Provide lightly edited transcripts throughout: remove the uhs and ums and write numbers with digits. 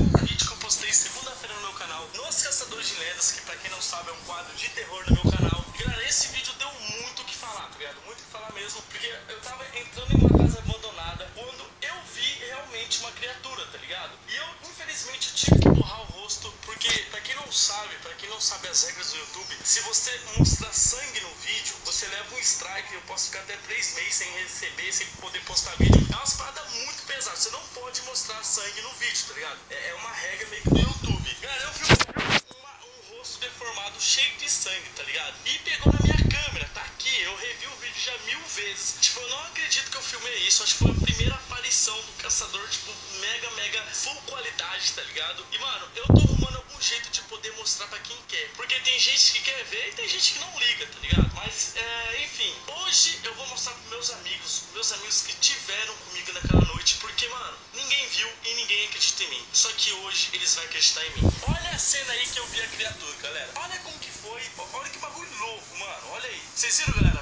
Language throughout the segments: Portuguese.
um vídeo que eu postei segunda-feira no meu canal, Nos Caçadores de Lendas, que pra quem não sabe é um quadro de terror no meu canal. E galera, esse vídeo deu muito o que falar, tá ligado? Muito o que falar mesmo, porque eu tava entrando em uma casa abandonada quando eu vi realmente uma criatura, tá ligado? E eu, infelizmente, eu tive que borrar o rosto, porque pra quem não sabe as regras do YouTube, se você mostrar sangue no vídeo, você leva um strike, eu posso ficar até 3 meses sem receber, sem poder postar vídeo. É umas paradas muito pesadas, você não pode mostrar sangue no vídeo, tá ligado? É uma regra meio que do YouTube. Galera, eu vi um rosto deformado cheio de sangue, tá ligado? E pegou na minha câmera, tá aqui, eu revi o vídeo já 1000 vezes. Tipo, eu não acredito que eu filmei isso, acho que foi a primeira aparição do caçador, tipo, mega full qualidade, tá ligado? E mano, eu tô arrumando algum jeito de poder mostrar pra quem quer, porque tem gente que quer ver e tem gente que não liga, tá ligado? Mas, enfim, hoje eu vou mostrar pros meus amigos que tiveram comigo naquela noite, porque, mano, ninguém viu e ninguém acredita em mim. Só que hoje eles vão acreditar em mim. Olha a cena aí que eu vi a criatura, galera. Olha como que foi, olha que bagulho louco, mano. Olha aí. Vocês viram, galera?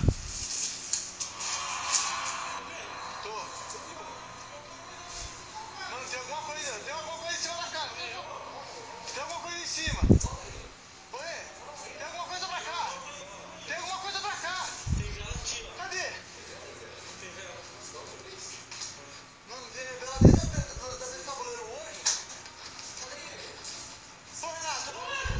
Mano, tem alguma coisa em cima da casa. Tem alguma coisa em cima. Oi? Tem alguma coisa pra cá. Tem alguma coisa pra cá. Cadê? Mano, tem revela dentro desse tabuleiro hoje. Ô, Renato.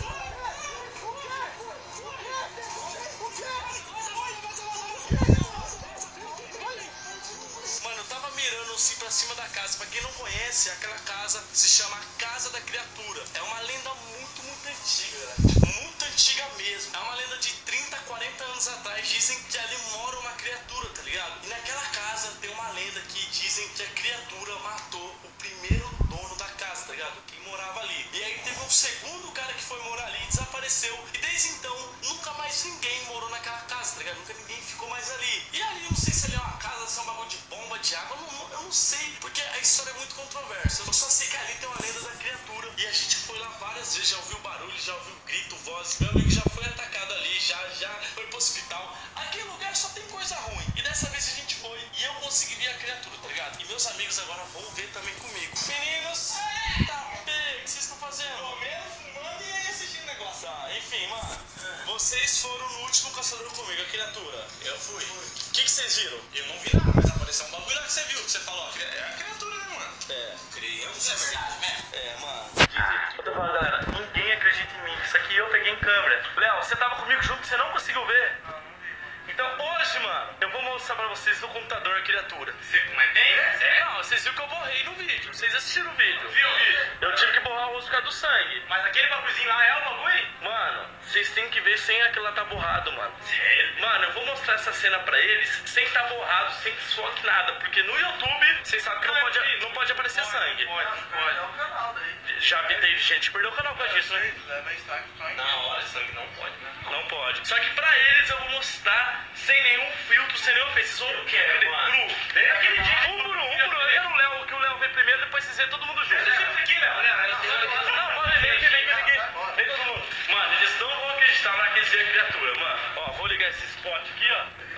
Mano, eu tava mirando assim pra cima da casa. Pra quem não conhece, aquela casa se chama Casa da Criatura. É uma lenda muito antiga, galera. Muito antiga mesmo. É uma lenda de 30, 40 anos atrás. Dizem que ali mora uma criatura, tá ligado? E naquela casa tem uma lenda que dizem que a criatura matou o primeiro dono da casa, tá ligado? Quem morava ali. E aí teve um segundo cara que foi morar ali e desapareceu. E desde então, nunca mais ninguém morou naquela casa, tá ligado? Nunca ninguém ficou mais ali. E ali, eu não sei se ali é uma casa, se é um bagulho de bomba de água, eu não sei, porque a história é muito controversa. Eu só sei que ali tem uma lenda da criatura. E a gente foi lá várias vezes, já ouviu barulho, já ouviu grito, voz. Meu amigo já foi atacado ali, já foi pro hospital. Aquele lugar só tem coisa ruim. E dessa vez a gente foi e eu consegui ver a criatura, tá ligado? E meus amigos agora vão ver também comigo. Meninos, tá bem, o que vocês estão fazendo? Comendo, fumando e assistindo o negócio. Tá, enfim, mano, vocês foram no último caçador comigo, a criatura. Eu fui. O que vocês viram? Eu não vi nada, mas apareceu um bagulho lá que você viu, que você falou. É a criatura, né, mano? Criança. É verdade mesmo? Mano. Eu tô falando, galera, ninguém acredita em mim. Isso aqui eu peguei em câmera. Léo, você tava comigo junto, você não conseguiu ver? Não vi. Então hoje, mano, eu vou mostrar pra vocês no computador a criatura. Mas tem? Não, vocês viram que eu borrei no vídeo. Vocês assistiram o vídeo. Viu o vídeo? Eu tive que borrar o rosto por causa do sangue. Mas aquele bagulhozinho lá é o bagulho? Mano, vocês têm que ver sem aquilo lá tá borrado, mano. Sério? Mano, eu vou mostrar essa cena pra eles sem tá borrado, sem desfoque, nada. Porque no YouTube, vocês sabem que não pode aparecer sangue. Pode. É o canal daí. Já vi, teve gente que perdeu o canal por causa disso, né? Leva strike só em Na hora, sangue não pode, né? Não pode. Só que pra eles eu vou mostrar sem nenhum filtro, sem nenhum face. Vocês vão ver mano. cru. Bem naquele dia. Um por um. Eu quero o Léo, que o Léo vê primeiro, depois vocês vê todo mundo junto. aqui, Léo. Não, pode vem aqui. Vem todo mundo. Mano, eles não vão acreditar na que eles veem a criatura, mano. Ó, vou ligar esse spot aqui, ó.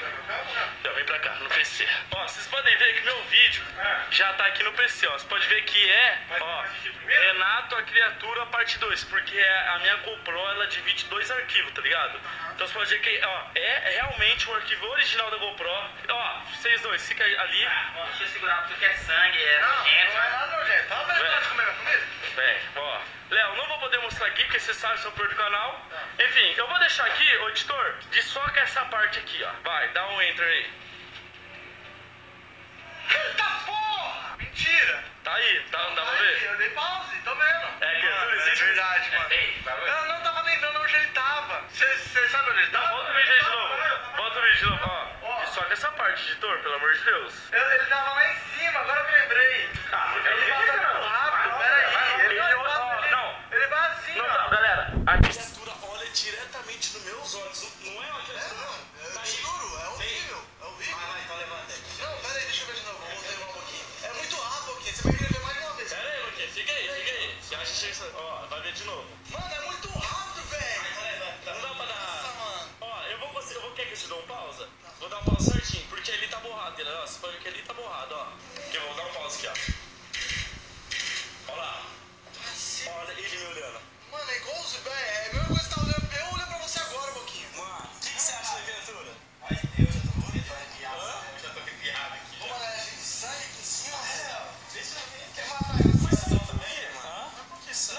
Já vem pra cá, no PC. Ó, vocês podem ver que meu vídeo já tá aqui no PC, ó. Você pode ver que ó, Renato, a criatura, parte 2. Porque a minha GoPro, ela divide 2 arquivos, tá ligado? Então você pode ver que, ó, é realmente o arquivo original da GoPro. Ó, vocês dois, fica ali. Deixa eu segurar, porque é sangue, é nojento. Não é nada nojento. Fala pra ele comer minha comida. Bem, ó. Léo, não vou poder mostrar aqui, porque você sabe se eu perco o canal. Enfim, eu vou deixar aqui, ô editor, desfoca essa parte aqui, ó. Vai, dá um enter aí. Eita porra! Mentira! Tá aí, dá pra ver? Eu dei pause, tô vendo. É, criatura, É existe. verdade, mano. Eu não tava lembrando onde ele tava. Você sabe onde ele tava? Volta o vídeo aí de novo. Volta o vídeo de novo, ó. Desfoca essa parte, editor, pelo amor de Deus. Ele tava lá em cima, agora eu me lembrei. Ele passa muito rápido, peraí. Ele vai assim, Não, ó. não, galera, a criatura olha diretamente nos meus olhos. Não é uma criatura. Eu juro, é horrível. É horrível. Vai, então levanta aí. Não, peraí, deixa eu ver de novo. Vamos derrubar um pouquinho. É muito rápido aqui. Você vai querer ver mais de uma vez. Pera aí, Luquinha, fica aí. Você acha que chega. Ó, vai ver de novo. Mano, é muito rápido, velho. Não dá pra dar. Nossa, mano. Ó, eu vou conseguir. Quer que eu te dê um pausa? Vou dar um pausa certinho, porque ali tá borrado, ó. Você pode ver que ali tá borrado, ó. Que eu vou dar um pausa aqui, ó. Ó lá.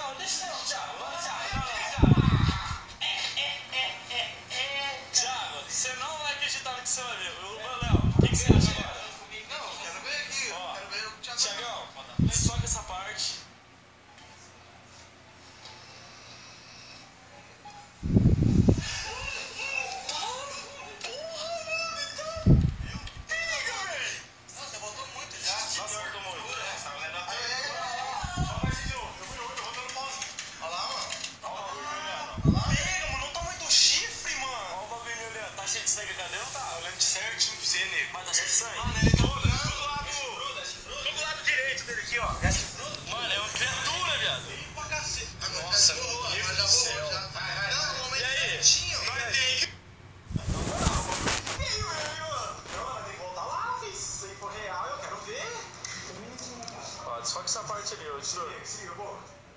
Não, deixa não, Thiago. Vai, Thiago. Não. Thiago, você não vai acreditar no que você vai ver. Léo, o que você acha agora? Não, quero ver aqui. Ó, Quero ver o Thiago. Thiagão, sobe essa parte. Nossa, você botou muito já. Nossa, eu tô muito. Só mais de novo. Eu vou dando pausa. Olha lá, mano. Pega, mano, não tá muito chifre, mano. Olha o bagulho me olhando. Tá cheio de sangue, cadê? Não tá? Olhando certinho pra você, nego. Mas tá cheio de sangue. Mano, ele tá olhando do lado direito dele aqui, ó. Mano, é uma criatura, viado. Pra cacete. Nossa, meu meu Deus Deus do do céu. céu. Não, momento E aí? certinho. Nós tem que... Tem que voltar lá, filho. Se isso aí for real, eu quero ver. Ó, desfoca essa parte ali, ô editor. Siga, boa.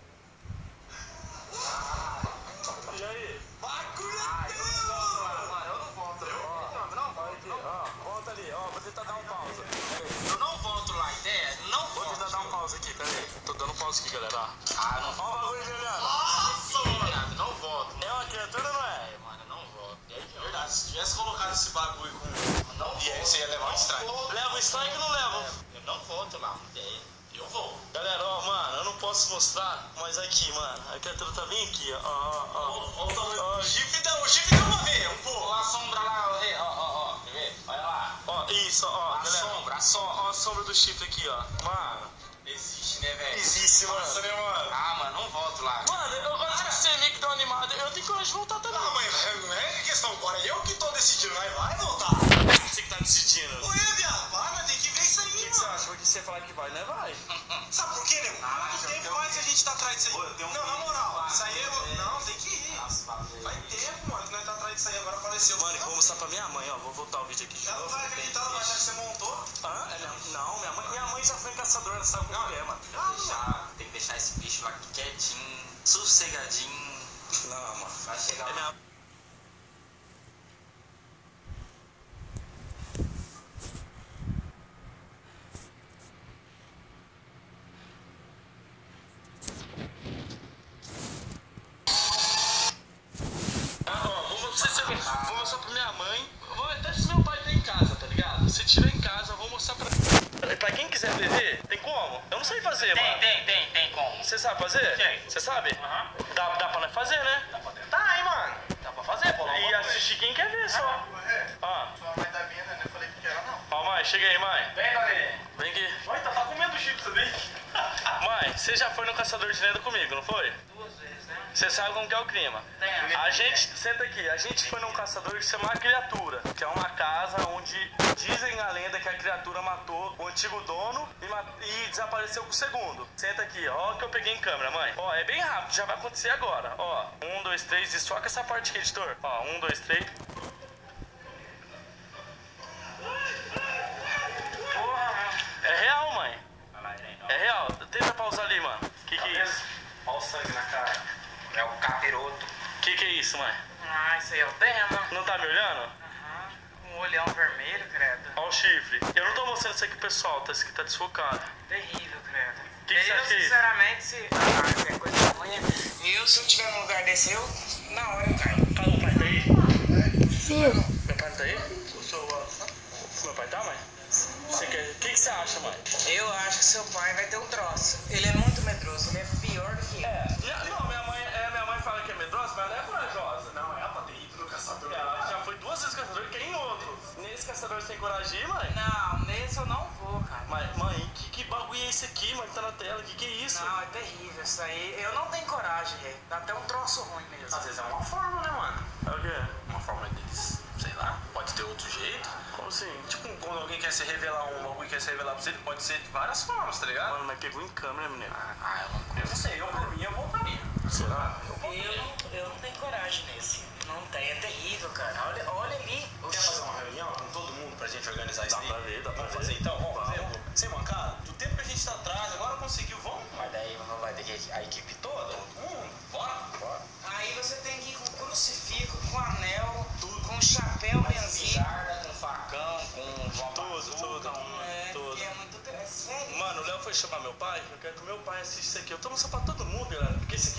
E aí? Bagulho Eu não volto. Ó, volta ali, ó, vou tentar dar um pausa. Eu não volto lá, ideia. Não Vou tentar dar um pausa aqui, peraí. Tô dando pausa aqui, galera, ó. Ah, não Ó o bagulho me olhando. Nossa, mano. Não volto. É uma criatura ou não é? Mano, não volto. Verdade, se tivesse colocado esse bagulho com... Não e aí você ia levar um strike. Leva o strike ou não leva? Eu não volto lá, eu vou. Galera, ó, mano, eu não posso mostrar, mas aqui, mano, a criatura tá bem aqui, ó. Olha o tamanho do chifre, o chifre deu uma vez, um pouco. Olha a sombra lá, ó, quer ver? Olha lá. Ó, isso, ó, A galera. sombra, a Ó, sombra. ó a sombra do chifre aqui, ó. Mano, Existe, né, velho? existe, mano. Nossa, né, mano? Ah, mano, não volto lá. Mano, eu gosto de ser meio que deu uma animada. Eu tenho coragem de voltar também. Não, mas não é questão agora, eu que tô decidindo, vai voltar. Você que tá decidindo. Oi, viado, para, tem que ver isso aí, O que mano. você acha? Porque você falar que vai, não é vai. Sabe por quê, nego? Quanto tempo faz que a gente tá atrás disso aí? Não, na moral, isso aí não, tem que ir. Faz tempo, mano, que nós tá atrás disso aí, agora apareceu. Mano, eu vou mostrar pra minha mãe, ó. Vou voltar o vídeo aqui de Ela não novo. vai acreditar, ela vai achar que você montou. Hã? Não, minha mãe já foi caçadora, ela sabe como que é, mano. Tem que deixar esse bicho lá quietinho, sossegadinho. Não, mano. Vai chegar É minha... Vou mostrar pra minha mãe. Vou até se meu pai tá em casa, tá ligado? Se tiver em casa, eu vou mostrar pra quem quiser ver, tem como? Eu não sei fazer, mano. Tem como. Você sabe fazer? Tem. Você sabe? Aham. Dá pra nós fazer, né? Dá pra tentar, hein, mano? Dá pra fazer, pô. E assistir quem quer ver só. Ó, Sua mãe tá vindo, né? Eu falei que era não. ó, mãe, chega aí, mãe. Vem, Dani. Vem aqui. Oi, tá comendo chip, sabia? Mãe, você já foi no Caçador de Lenda comigo, não foi? 2 vezes, né? Você sabe como que é o clima. Tem. A gente, senta aqui, a gente foi num caçador que se chama A Criatura, que é uma casa onde dizem a lenda que a criatura matou o antigo dono e desapareceu com o segundo. Senta aqui, ó, que eu peguei em câmera, mãe. Ó, é bem rápido, já vai acontecer agora. Ó, 1, 2, 3, desfoca essa parte aqui, editor. Ó, 1, 2, 3. É real, mãe. É real. Tenta pausar ali, mano. Que é isso? Olha o sangue na cara. É o capiroto. Que é isso, mãe? Ah, isso aí é o demo. Não tá me olhando? Aham. Um olhão vermelho, credo. Ó o chifre. Eu não tô mostrando isso aqui pro pessoal, tá? Isso aqui tá desfocado. Terrível, credo. Que você acha que é isso? Sinceramente, se... Ah, é coisa ruim. Eu, se eu tiver num lugar desse, eu... Na hora eu caio. Fala, o pai tá aí? Filho, Meu pai não tá aí? Meu pai tá, mãe? Você quer... O que você acha, mãe? Eu acho que seu pai vai ter um troço. Ele é muito medroso, ele é pior do que eu. Não, minha mãe fala que é medrosa, mas ela é corajosa. Não, ela tá ido no caçador. Ela já foi 2 vezes caçador e quer ir em outro. Nesse caçador você tem coragem de ir, mãe? Não, nesse eu não vou, cara. Mas, mãe, que bagulho é esse aqui, mãe, que tá na tela? Que é isso? Não, é terrível isso aí. Eu não tenho coragem, rei. Dá até um troço ruim mesmo. Às vezes é uma forma, né, mano? É o quê? Uma forma deles, sei lá, pode ter outro jeito. Como assim? Tipo, quando alguém quer se revelar alguém quer se revelar pra você, ele pode ser de várias formas, tá ligado? Mano, mas pegou em câmera, menino. Eu não sei, eu por mim eu voltaria. Será? Eu não tenho coragem nesse. Não tem, é terrível, cara. Olha ali. Quer fazer uma reunião com todo mundo pra gente organizar isso Dá aí? pra ver, dá pra Vamos ver. fazer então? Vamos fazer? Sem mancada? Do tempo que a gente tá atrás, agora conseguiu, vamos? Mas daí não vai ter que a equipe toda? Todo mundo? Bora? Aí você tem que ir com crucifixo, com anel, com chapéu, benzinho. Jarda, com facão, com uma Tudo. Tudo. É sério. Mano, o Léo foi chamar meu pai, eu quero que o meu pai assista isso aqui. Eu tô mostrando pra todo mundo, galera, porque esse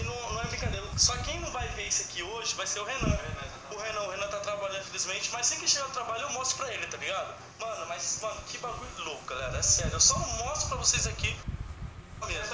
ver isso aqui hoje vai ser o Renan. O Renan tá trabalhando, infelizmente, mas sempre que chegar no trabalho eu mostro pra ele, tá ligado? Mano, mas, mano, que bagulho louco, galera, é sério. Eu só não mostro pra vocês aqui mesmo.